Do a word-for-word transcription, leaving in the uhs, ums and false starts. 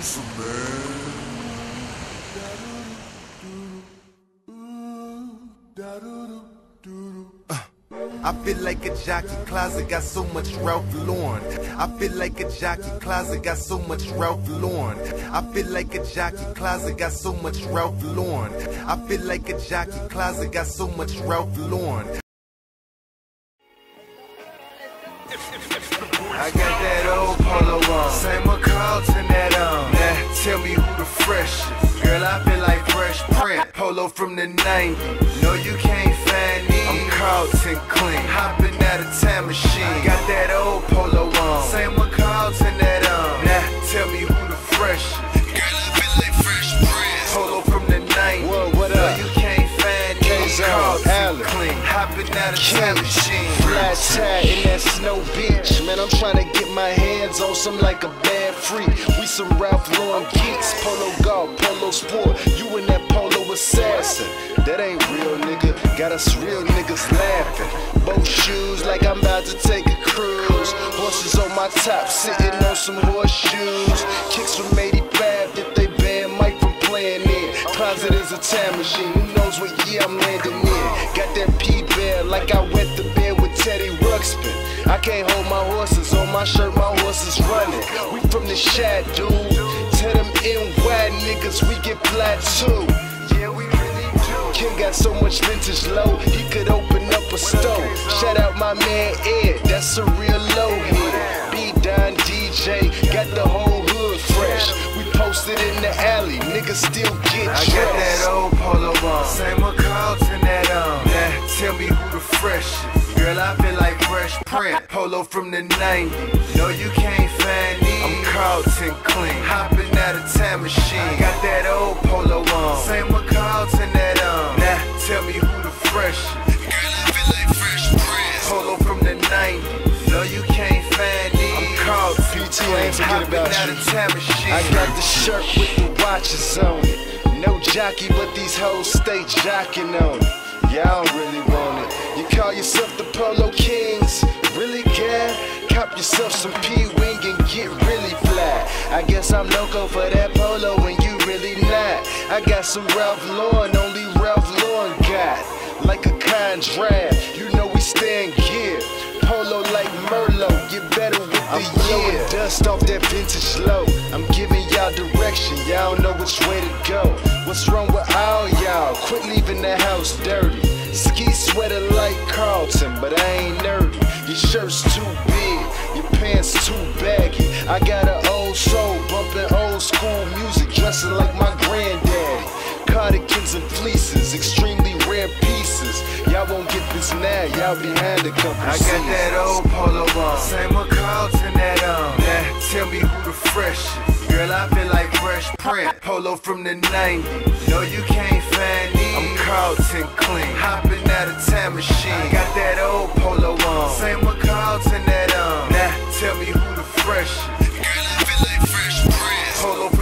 producer, man. Uh, I feel like a jockey closet got so much Ralph Lauren. I feel like a jockey closet got so much Ralph Lauren. I feel like a jockey closet got so much Ralph Lauren. I feel like a jockey closet got so much Ralph Lauren. I got that old polo on, Saint Carlton that on. Now tell me who the freshest. Girl, I feel like Fresh Prince. Polo from the nineties. No, you can't find me. I'm Carlton clean, hopping out of time machine. I got that old polo on, Saint Carlton that on. Now tell me who the freshest. Girl, I feel like Fresh Prince. Polo from the nineties. Whoa, what up? No, you can't find me. I'm Carlton clean, hopping out of time machine. Flat tie in that snow beach. Man, I'm trying to get my hands on some like a bad freak. We some Ralph Lauren geeks. Polo golf, polo sport. You and that polo assassin. That ain't real, nigga. Got us real niggas laughing. Both shoes like I'm about to take a cruise. Horses on my top, sitting on some horseshoes. Kicks from eighty-five that they ban Mike from playing in. Closet is a time machine. Who knows what year I'm landing in? Got that P-Bear like I wet the bed with Teddy Ruxpin. I can't hold my horses on my shirt, my horses running. We from the shad, dude. Tell them N Y niggas we get flat too. Yeah, we really do. King got so much vintage low, he could open up a store. Shout out my man Ed, that's a real low head. B-Don D J, got the whole hood fresh. We posted in the alley, niggas still get dressed. I got that old polo on, Saint Carlton that on. Now tell me who the freshest. Girl, I feel like Fresh Prince. Polo from the nineties. No, you can't find me. I'm Carlton clean, hopping out of time machine. I got that old polo on, Saint Carlton that on. Now tell me who the freshest. Girl, I feel like Fresh Prince. Polo from the nineties. No, you can't find me. I'm Carlton P T, I ain't forget hopping about out you. of time machine. I got the shirt with the watches on it. No jockey, but these hoes stay jocking on it. Y'all really want it. You call yourself the Polo Kings, really care? Cop yourself some P-Wing and get really fly. I guess I'm loco for that polo when you really not. I got some Ralph Lauren, only Ralph Lauren got. Like a contract, you know we stay in gear. Polo like Merlot, get better with the I'm year. Blowing dust off that vintage low. I'm giving y'all direction, y'all know which way to go. What's wrong with all y'all? Quit leaving the house dirty. Ski sweater like Carlton, but I ain't nerdy. Your shirt's too big, your pants too baggy. I got an old soul, bumping old school music, dressing like my granddaddy. Cardigans and fleeces, extremely rare pieces. Y'all won't get this now, y'all behind a couple I got that old polo on, Saint Carlton that on. Now tell me who the freshest. Girl, I feel like Fresh Prince. Polo from the nineties. No, you can't find me. I'm Carlton clean, hopping out of time machine. I got that old polo on, Saint Carlton that on. Now tell me who the freshest. Girl, I feel like Fresh Prince. Polo